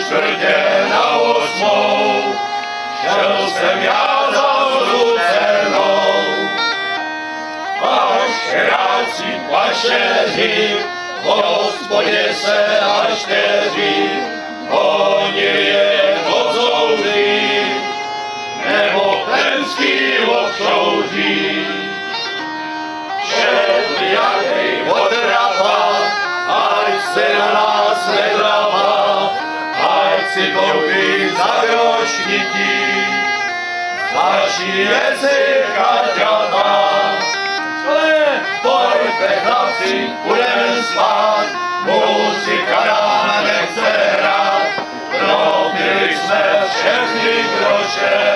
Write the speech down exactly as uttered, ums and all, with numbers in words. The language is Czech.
čtvrtě na osmou, šel jsem já za zrucenou. Pašeráci, pašeři, hospodě se naštěří, oni je odsouří, nebo plemský obšouří. Šel jaký odrapa, ať se na nás nedrapa, ať si koupí za grošníky, stačí jestli kaťata. Pojďme chlapci, budeme spát, muzika nám nechce hrát, drobili jsme všechny groše.